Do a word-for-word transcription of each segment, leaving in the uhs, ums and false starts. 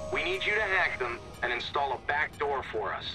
We need you to hack them and install a back door for us.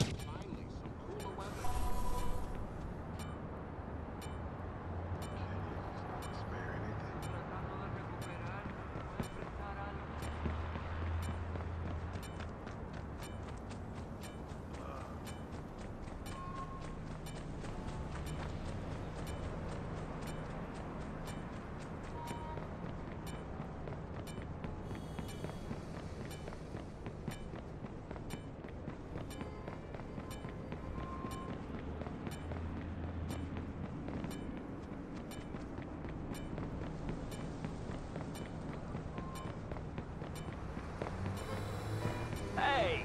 Hey!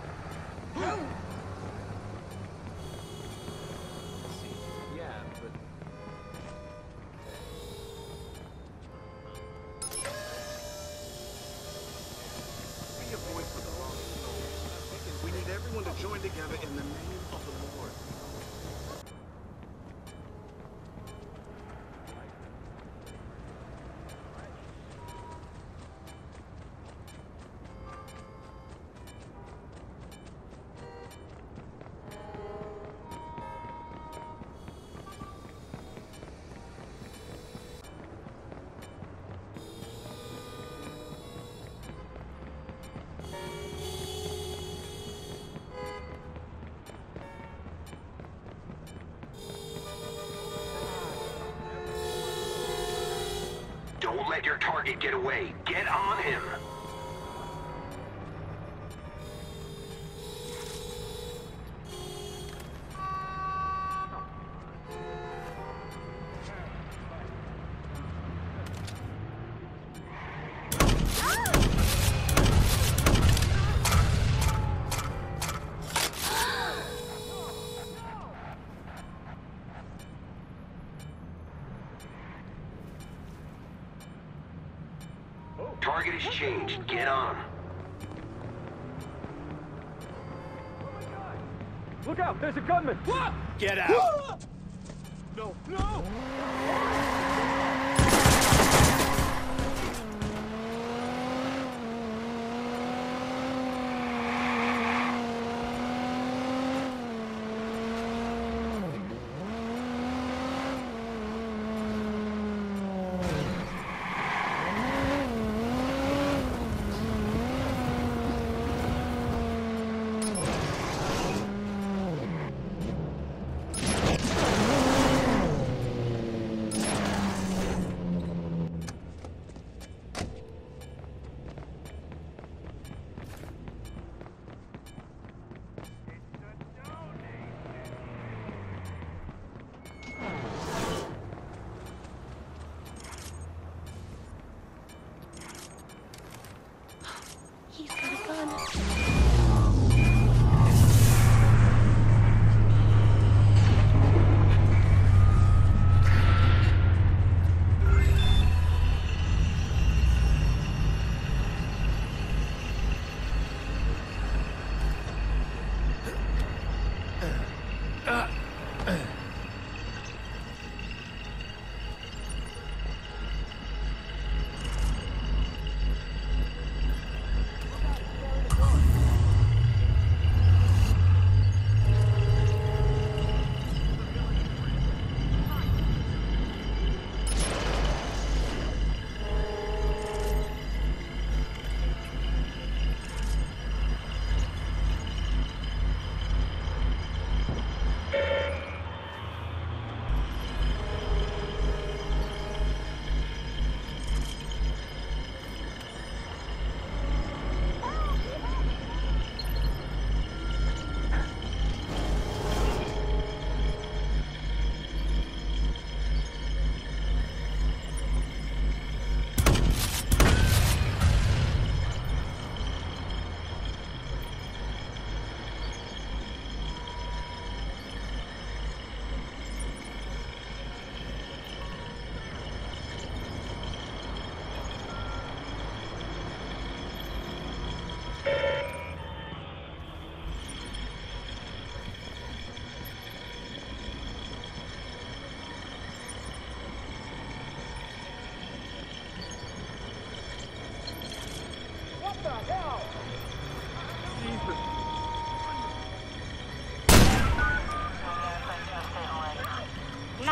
Yeah, but... Be a voice for the lost souls. We need everyone to join together in the name of the Lord. Don't let your target get away. Get on him. Target has changed. Get on. Look out! There's a gunman! What? Get out! No! No!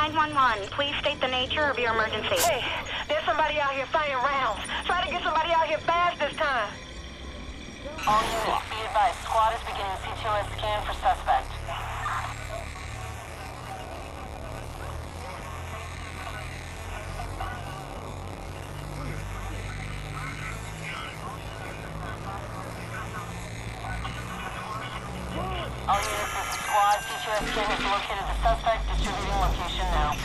nine one one. Please state the nature of your emergency. Hey, there's somebody out here firing rounds. Try to get somebody out here fast this time. All units, be advised. Squad is beginning C two S scan for suspect. All units, this is squad. C two S scan has located the suspect. Distributing location now.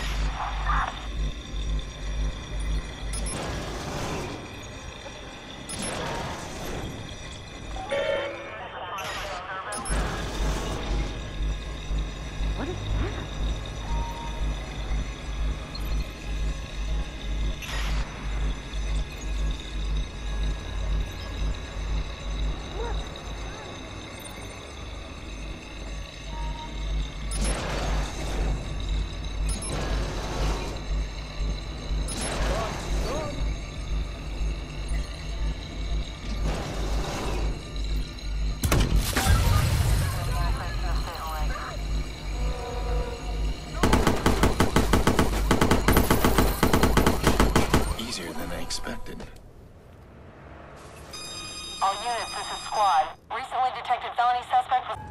Expected. All units, this is squad. Recently detected felony suspect was...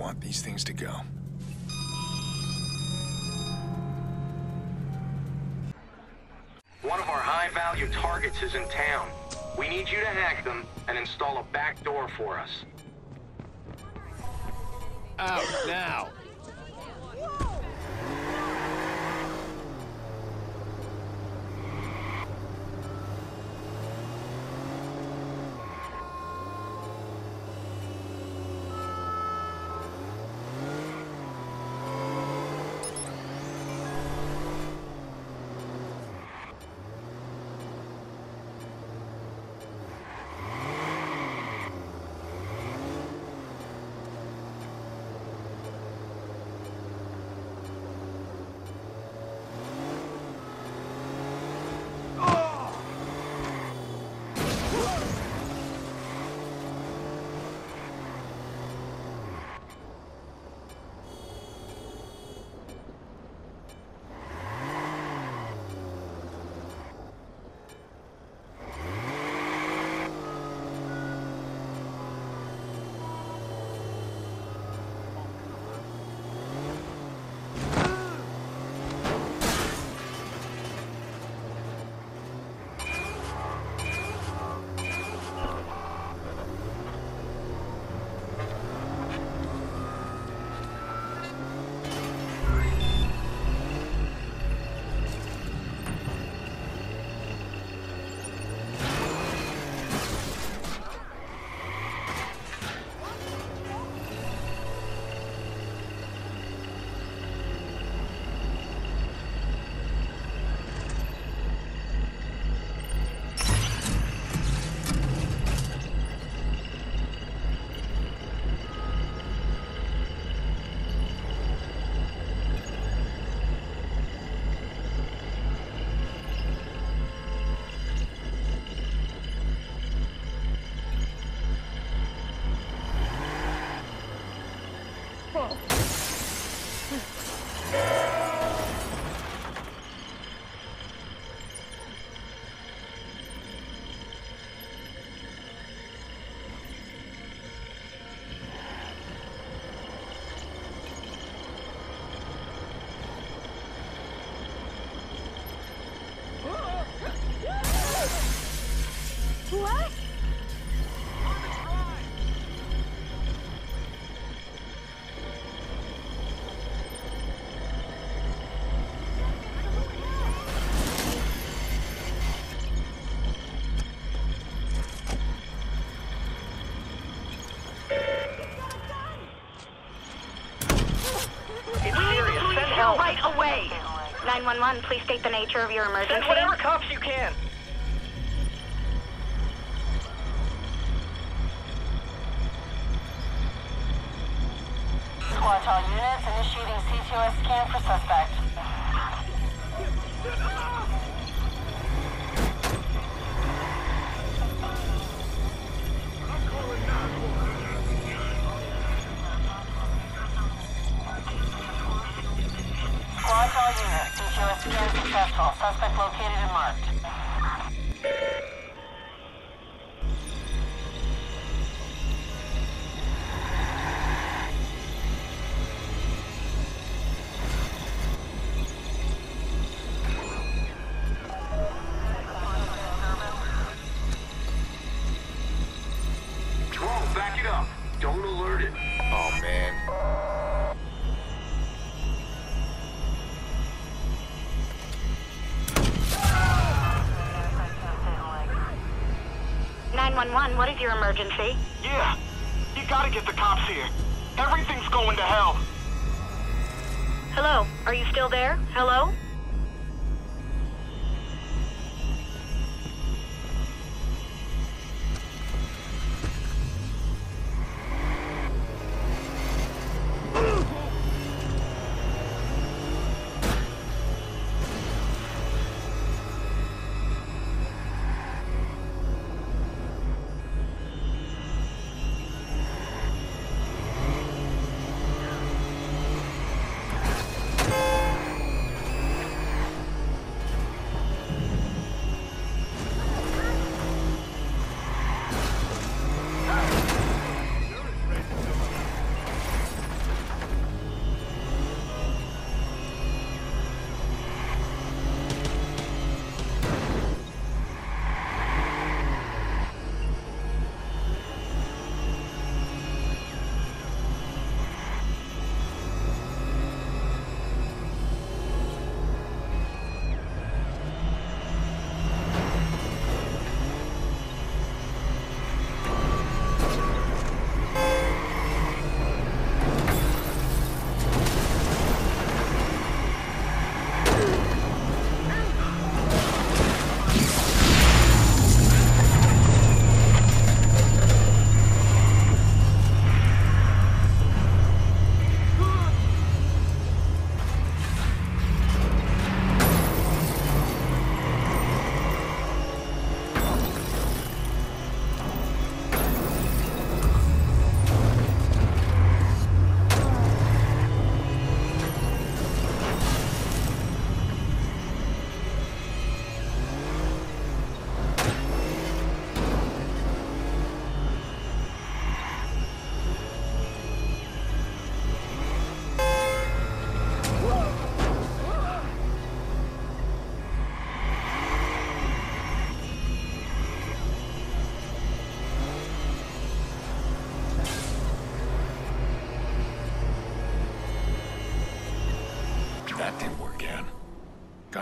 want these things to go. One of our high-value targets is in town. We need you to hack them and install a back door for us. Out now! What? Right away. nine one one, please state the nature of your emergency. Send whatever cops you can. Squad all units initiating C two S scan for suspect. Squad all units, C two S scan successful. Suspect located and marked. Back it up. Don't alert it. Oh, man. nine one one, what is your emergency? Yeah, you gotta get the cops here. Everything's going to hell. Hello, are you still there? Hello?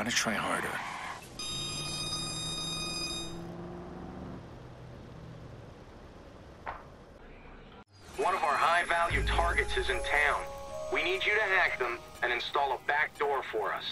Gotta try harder. One of our high-value targets is in town. We need you to hack them and install a back door for us.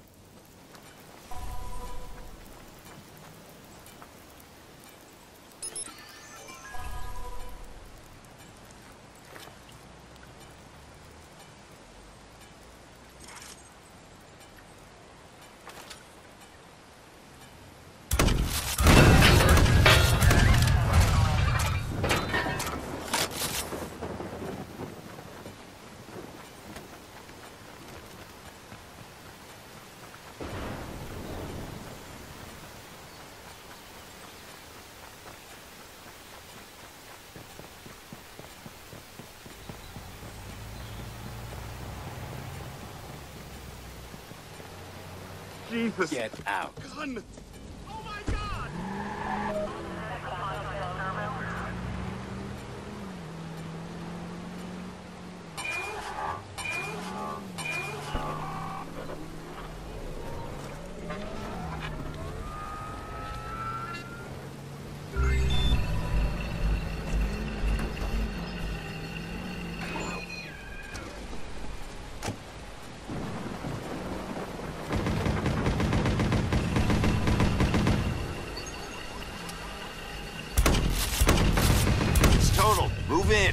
Jesus. Get out. Gun. Oh my God. It's total. Move in.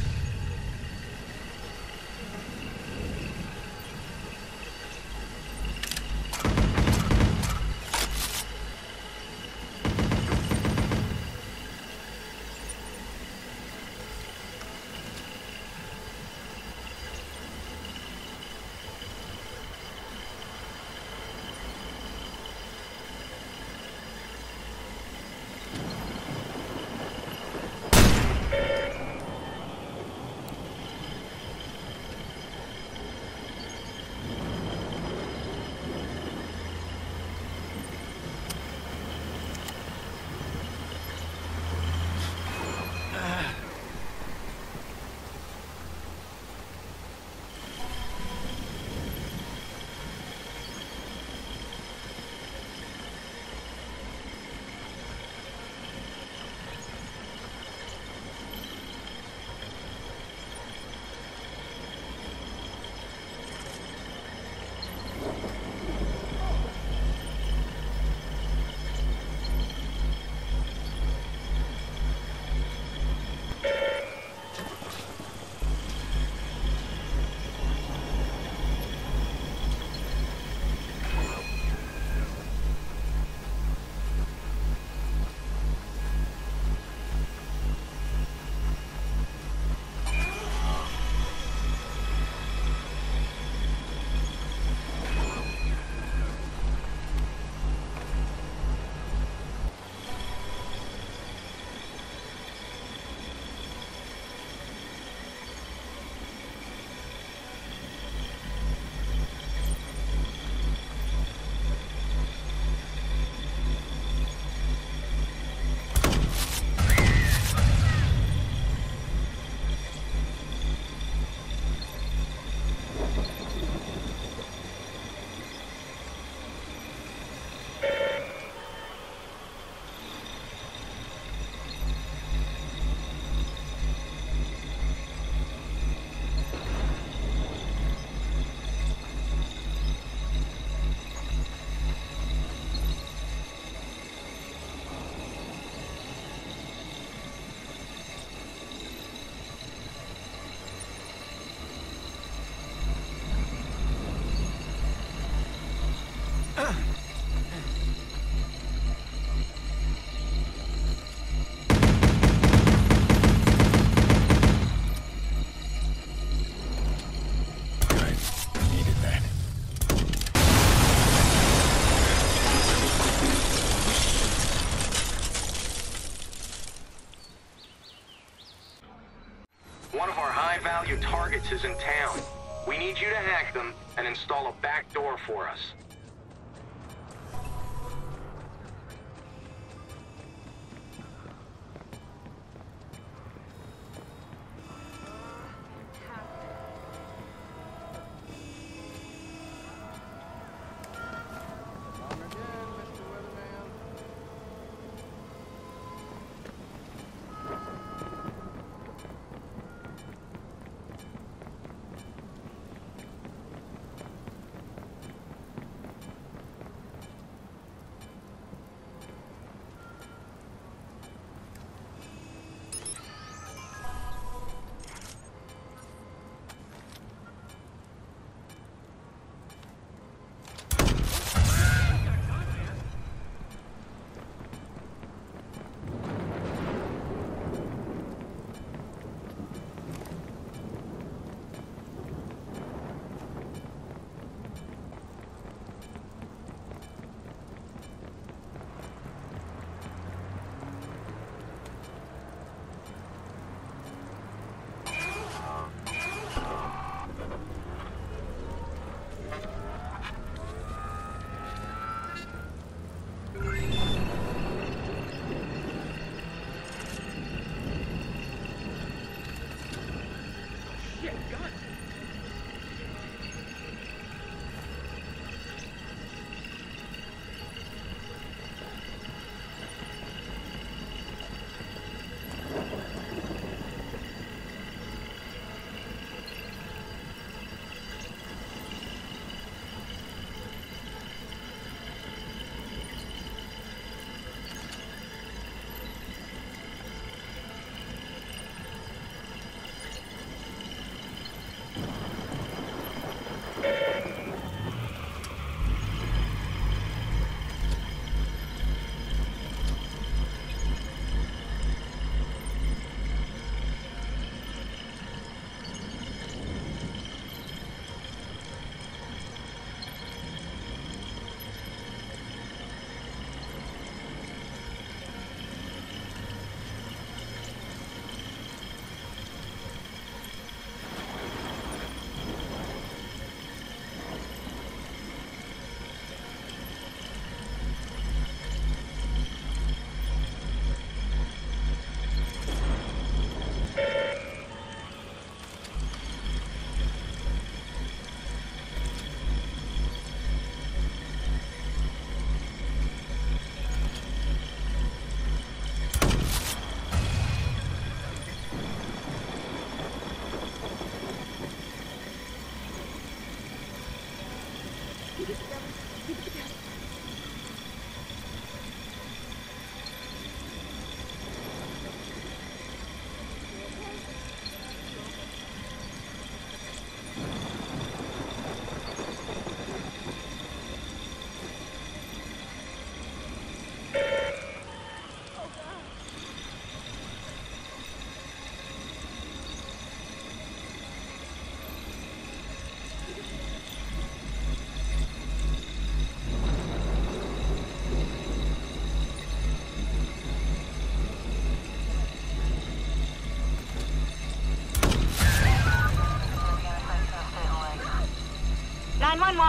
One of our high-value targets is in town. We need you to hack them and install a back door for us.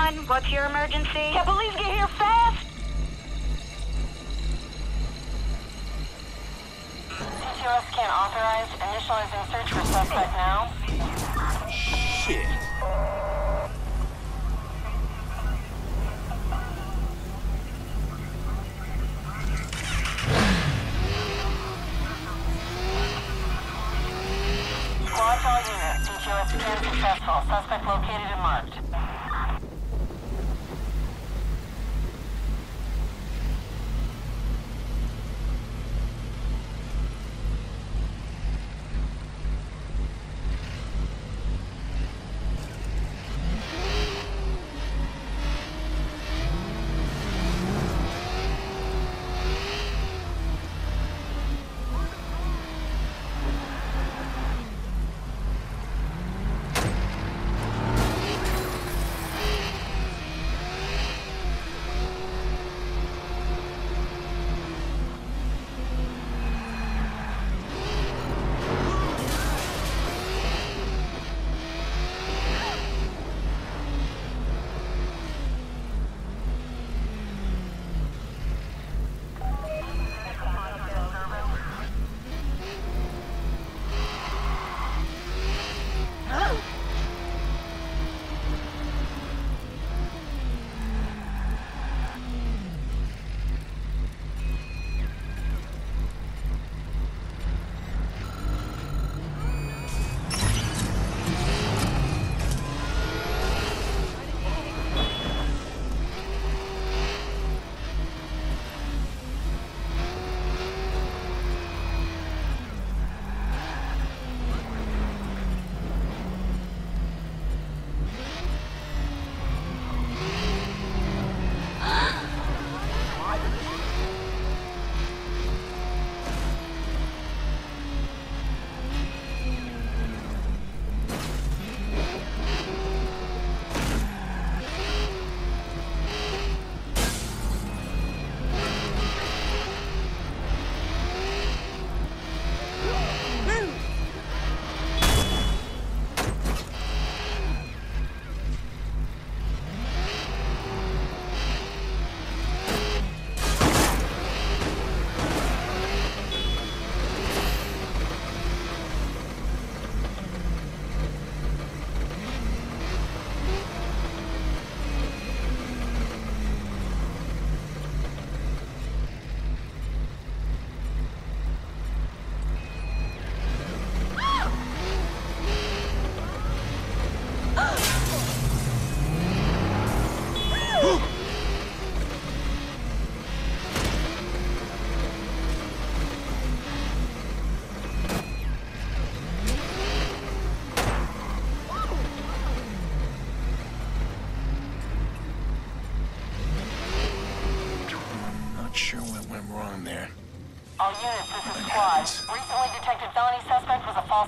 one, what's your emergency? Can police get here fast? C two S scan authorized. Initializing search for suspect now. Shit. Squad to all units. C two S scan successful. Suspect located and marked. All units, this is squad. Recently detected felony suspect was a false